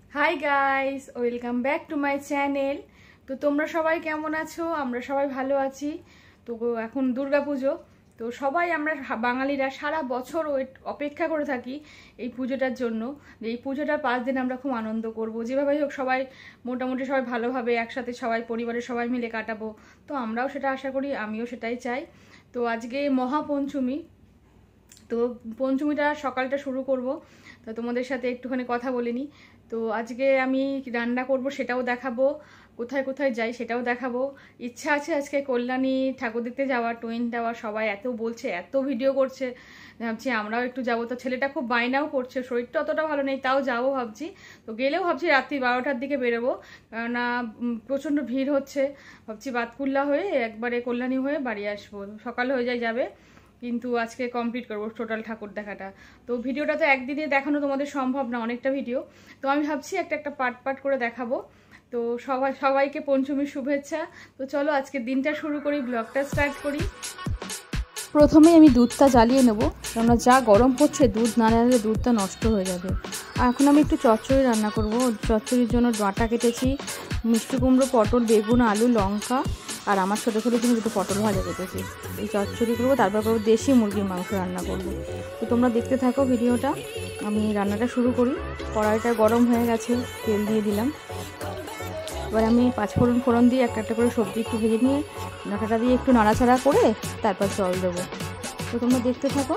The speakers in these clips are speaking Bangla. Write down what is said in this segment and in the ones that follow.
High guys, welcome back to my channel. তো তোমরা সবাই কেমন আছো? আমরা সবাই ভালো আছি। তো এখন দুর্গা পুজো, তো সবাই আমরা বাঙালিরা সারা বছর অপেক্ষা করে থাকি এই পুজোটার জন্য। এই পুজোটা 5 দিন আমরা খুব আনন্দ করব, যেভাবে হোক সবাই মোটামুটি সবাই ভালোভাবে একসাথে সবাই পরিবারের সবাই মিলে কাটাবো। তো আমরাও সেটা আশা করি, আমিও সেটাই চাই। তো আজকে মহাপঞ্চমী, তো পঞ্চমীটা সকালটা শুরু করব। তো তোমাদের সাথে একটুখানি কথা বলিনি। তো আজকে আমি রান্না করব সেটাও দেখাবো, কোথায় কোথায় যাই সেটাও দেখাবো। ইচ্ছা আছে আজকে কল্যাণী ঠাকুর দেখতে যাওয়ার, টুইন টাওয়ার। সবাই এত বলছে, এত ভিডিও করছে, ভাবছি আমরাও একটু যাবো। তো ছেলেটা খুব বায়নাও করছে, শরীরটা অতটা ভালো নেই, তাও যাবো ভাবছি। তো গেলেও ভাবছি রাত্রি 12টার দিকে বেরোবো, কেননা প্রচণ্ড ভিড় হচ্ছে। ভাবছি বাতকুল্লা হয়ে একবারে কল্যাণী হয়ে বাড়ি আসবো, সকাল হয়ে যাবে। কিন্তু আজকে কমপ্লিট করবো টোটাল ঠাকুর দেখাটা। তো ভিডিওটা তো একদিনে দেখানো তোমাদের সম্ভব না, অনেকটা ভিডিও। তো আমি ভাবছি একটা পার্ট করে দেখাবো। তো সবাইকে পঞ্চমীর শুভেচ্ছা। তো চলো আজকে দিনটা শুরু করি, ব্লগটা স্টার্ট করি। প্রথমেই আমি দুধটা জ্বালিয়ে নেবো, কেননা যা গরম পড়ছে দুধ না জ্বালালে দুধটা নষ্ট হয়ে যাবে। আর এখন আমি একটু চচ্চড়ি রান্না করব। চচ্চড়ির জন্য ডাঁটা কেটেছি, মিষ্টি কুমড়ো, পটল, বেগুন, আলু, লঙ্কা, আর আমার ছোটো ছোটো কিন্তু দুটো পটল ভাজা কেটেছি। এই চচ্চড়ি করবো, তারপর করবো দেশি মুরগির মাংস রান্না করব। তো তোমরা দেখতে থাকো ভিডিওটা, আমি রান্নাটা শুরু করি। কড়াইটা গরম হয়ে গেছে, তেল দিয়ে দিলাম। এবার আমি 5 ফোড়ন দিয়ে একটা করে সবজি একটু ভেজে নিয়ে ডাঁটাটা দিয়ে একটু নাড়াচাড়া করে তারপর জল দেবো। তো তোমরা দেখতে থাকো।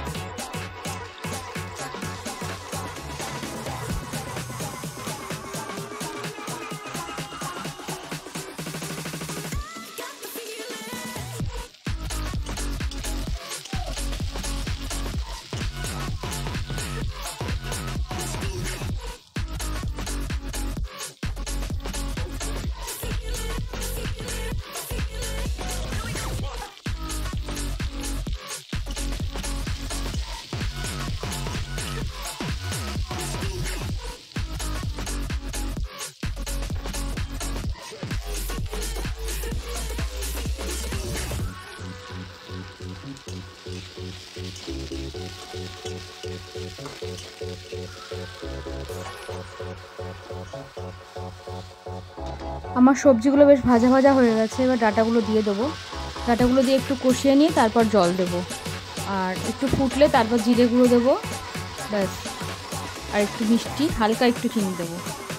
আমার সবজিগুলো বেশ ভাজা ভাজা হয়ে গেছে, এবার ডাঁটাগুলো দিয়ে দেবো। ডাঁটাগুলো দিয়ে একটু কষিয়ে নিয়ে তারপর জল দেবো, আর একটু ফুটলে তারপর জিরে গুঁড়ো দেবো, ব্যাস। আর একটু মিষ্টি, হালকা একটু চিনি দেবো।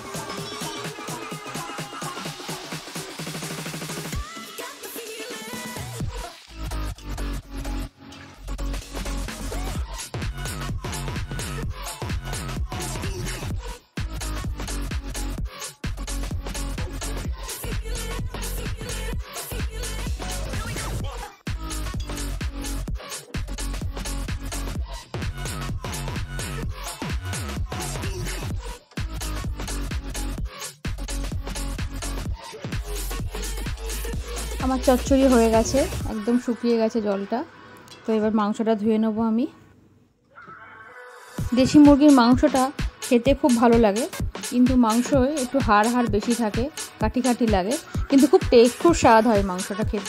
আমার চচ্চড়ি হয়ে গেছে, একদম শুকিয়ে গেছে জলটা। তো এবার মাংসটা ধুয়ে নেবো আমি। দেশি মুরগির মাংসটা খেতে খুব ভালো লাগে, কিন্তু মাংস একটু হাড় বেশি থাকে, কাঠি কাঠি লাগে, কিন্তু খুব স্বাদ হয় মাংসটা খেতে।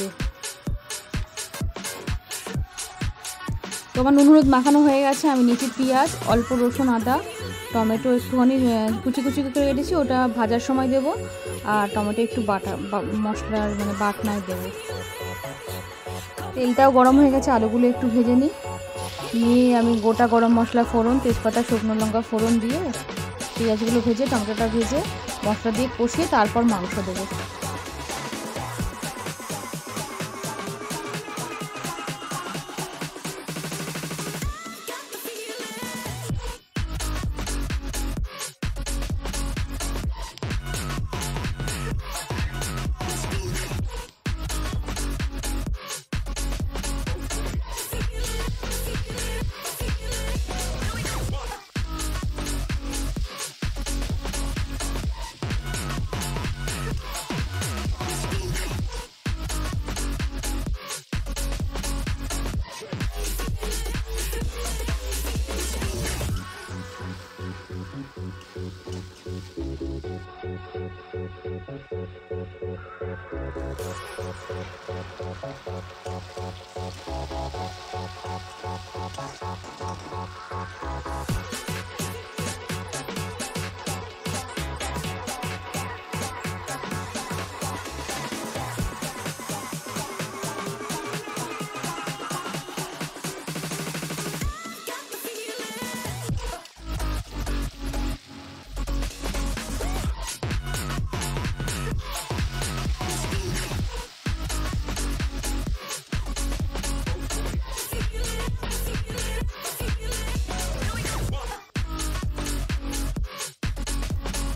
তো আমার নুন হলুদ মাখানো হয়ে গেছে। আমি নিচে পেঁয়াজ, অল্প রসুন, আদা, টমেটো একটুখানি কুচি কুচি করে কেটেছি, ওটা ভাজার সময় দেবো। আর টমেটো একটু মশলার বাটনায় দেবো। তেলটাও গরম হয়ে গেছে, আলুগুলো একটু ভেজে নিয়ে আমি গোটা গরম মশলা, ফোড়ন, তেজপাতা, শুকনো লঙ্কা ফোড়ন দিয়ে পেঁয়াজগুলো ভেজে, টমেটোটা ভেজে, মশলা দিয়ে কষিয়ে তারপর মাংস দেবো।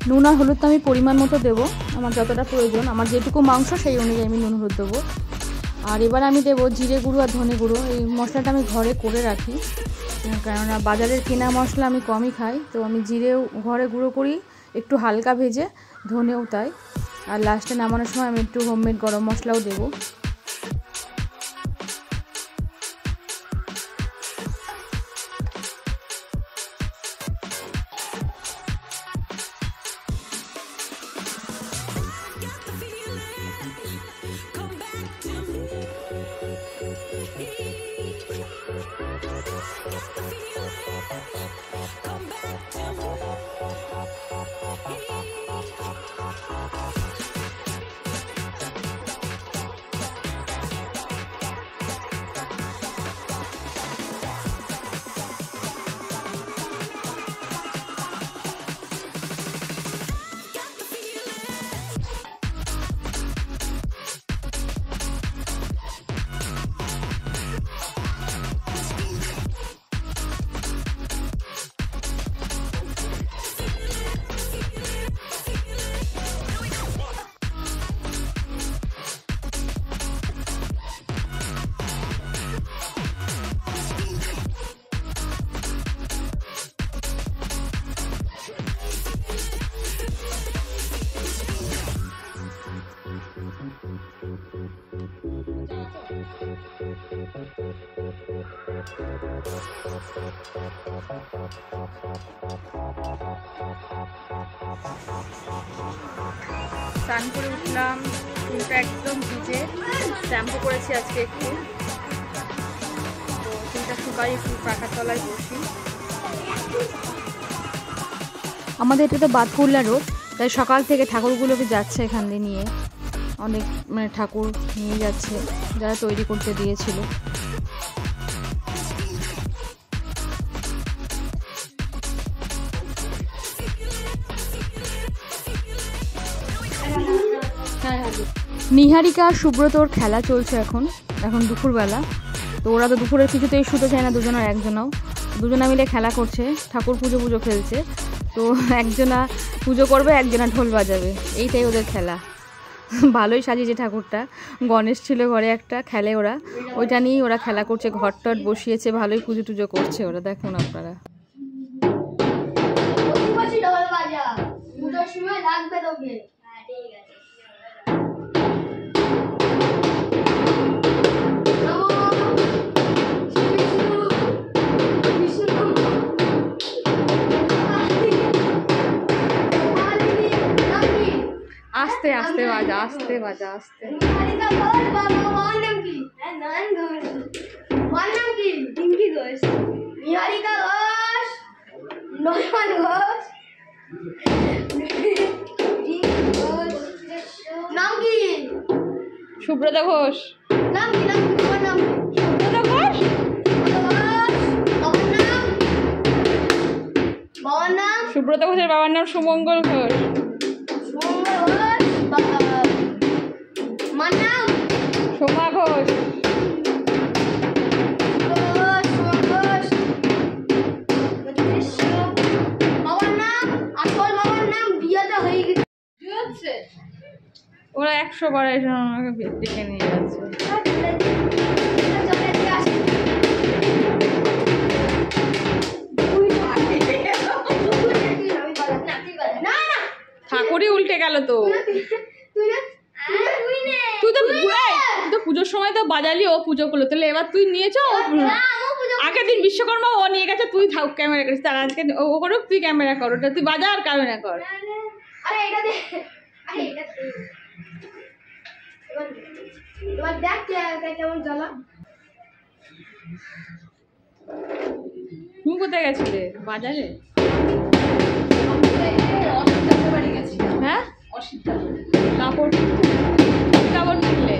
নুন আর হলুদ তো আমি পরিমাণ মতো দেবো, আমার যতটা প্রয়োজন, আমার যেটুকু মাংস সেই অনুযায়ী আমি নুন হলুদ দেবো। আর এবার আমি দেবো জিরে গুঁড়ো আর ধনে গুঁড়ো। এই মশলাটা আমি ঘরে করে রাখি, কেননা বাজারের কেনা মশলা আমি কমই খাই। তো আমি জিরেও ঘরে গুঁড়ো করি, একটু হালকা ভেজে, ধনেও তাই। আর লাস্টে নামানোর সময় আমি একটু হোমমেড গরম মশলাও দেবো। স্নান করে উঠলাম, চুলটা একদম ভিজে, শ্যাম্পু করেছি আজকে একটু। তো চুলটা শুকাই একটু পাখার তলায় বসি। আমাদের এটা তো বাতকুল্লা রোড, তাই সকাল থেকে ঠাকুরগুলোকে যাচ্ছে এখান দিয়ে নিয়ে, অনেক মানে ঠাকুর নিয়ে যাচ্ছে যারা তৈরি করতে দিয়েছিল। নিহারিকা আর সুব্রতর খেলা চলছে এখন দুপুরবেলা। তো ওরা তো দুপুরের কিছুতেই শুতে চায় না, দুজনা মিলে খেলা করছে, ঠাকুর পুজো খেলছে। তো একজনা পুজো করবে, একজনা ঢোল বাজাবে, এইটাই ওদের খেলা। ভালোই সাজিয়েছে ঠাকুরটা, গণেশ ছিল ঘরে একটা, খেলে ওরা, ওইটা নিয়েই ওরা খেলা করছে, ঘর টট বসিয়েছে, ভালোই পুজো করছে ওরা, দেখুন আপনারা। আস্তে আস্তে বাজা, আস্তে বাজা, আস্তে। সুব্রত ঘোষ। সুব্রত ঘোষের বাবার নাম সুমঙ্গল ঘোষ। সোমা ঘোষ। ওরা 100 বার আমাকে ডেকে নিয়ে যাচ্ছে। ঠাকুরই উল্টে গেল তো। তুই তো পুজোর সময় তো বাজালি, ও পুজো করলো, তাহলে এবার তুই নিয়েছ। আগের দিন বিশ্বকর্মা ও নিয়ে গেছে, তুই ক্যামেরা করিস, তার আজকে ও করুক, তুই ক্যামেরা কর, ওটা তুই বাজা আর ক্যামেরা কর। তুমি কোথায় গেছিলে? বাজারে? হ্যাঁ, কাপড় কিনলে?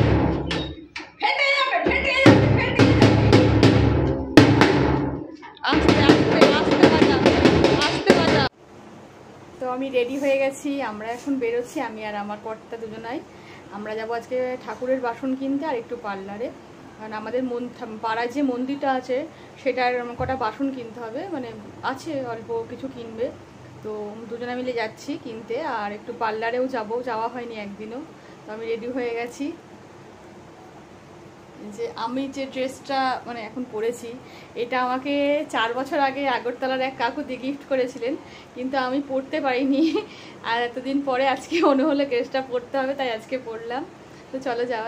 তো আমি রেডি হয়ে গেছি, আমরা এখন বেরোচ্ছি, আমি আর আমার কর্তা দুজনাই। আমরা যাবো আজকে ঠাকুরের বাসন কিনতে আর একটু পার্লারে, কারণ আমাদের পাড়ায় যে মন্দিরটা আছে সেটার কটা বাসন কিনতে হবে, মানে আছে অল্প কিছু কিনবে। তো দুজনে মিলে যাচ্ছি কিনতে, আর একটু পার্লারেও যাওয়া হয়নি একদিনও। তো আমি রেডি হয়ে গেছি। যে আমি যে ড্রেসটা মানে এখন পরেছি, এটা আমাকে 4 বছর আগে আগরতলার এক কাকুতি গিফট করেছিলেন, কিন্তু আমি পরতে পারিনি। আর এতদিন পরে আজকে মনে হলো ড্রেসটা পরতে হবে, তাই আজকে পরলাম। তো চলো যাওয়া।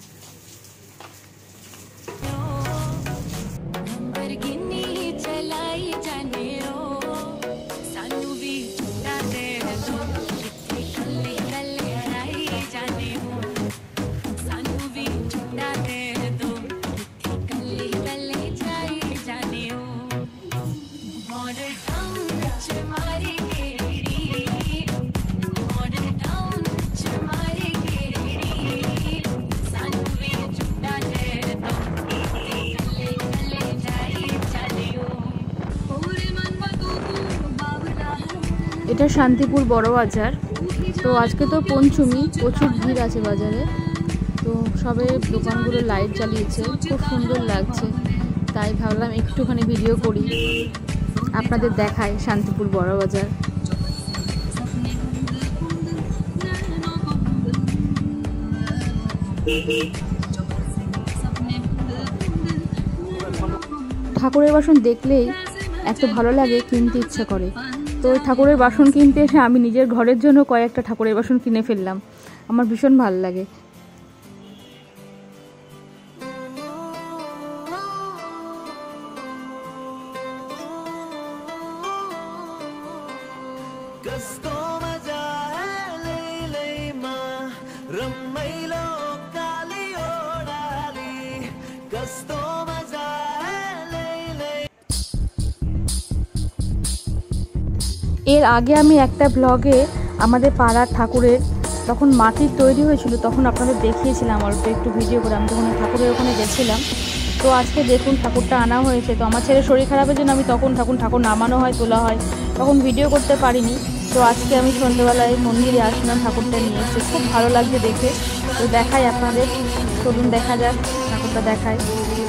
এটা শান্তিপুর বড় বাজার। তো আজকে তো পঞ্চমী, প্রচুর ভিড় আছে বাজারে। তো সবে দোকানগুলো লাইট জ্বালিয়েছে, খুব সুন্দর লাগছে। তাই ভাবলাম একটুখানি ভিডিও করি, আপনাদের দেখাই শান্তিপুর বড় বাজার। ঠাকুরের বাসন দেখলেই এত ভালো লাগে, কিনতে ইচ্ছা করে। তো ঠাকুরের বাসন কিনতে এসে আমি নিজের ঘরের জন্য কয়েকটা ঠাকুরের বাসন কিনে ফেললাম। আমার ভীষণ ভালো লাগে। এর আগে আমি একটা ব্লগে আমাদের পাড়ার ঠাকুরের তখন মাটির তৈরি হয়েছিল, তখন আপনাদের দেখিয়েছিলাম অল্প একটু ভিডিও করে। আমি তখন ঠাকুরের ওখানে গেছিলাম। তো আজকে দেখুন ঠাকুরটা আনা হয়েছে। তো আমার ছেলের শরীর খারাপের জন্য আমি তখন ঠাকুর নামানো হয়, তোলা হয়, তখন ভিডিও করতে পারিনি। তো আজকে আমি সন্ধ্যেবেলায় মন্দিরে আসলাম, ঠাকুরটা নিয়ে এসেছি। খুব ভালো লাগছে দেখে। তো দেখাই আপনাদের, চলুন দেখা যাক, ঠাকুরটা দেখায়।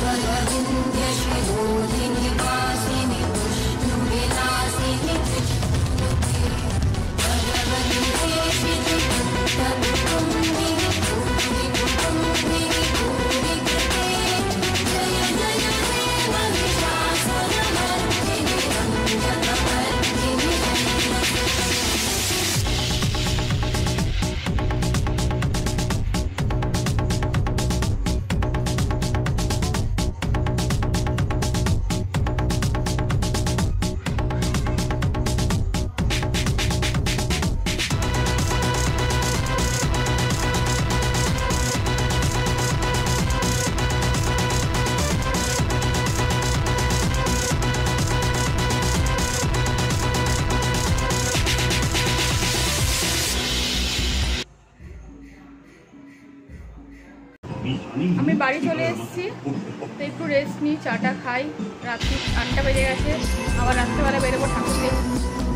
আমি বাড়ি চলে এসেছি। তো একটু রেস্ট নিই, চাটা খাই। রাত্রি 8টা বেজে গেছে, আবার রাত্রেবেলা বেরোবো ঠাকুর দেখতে।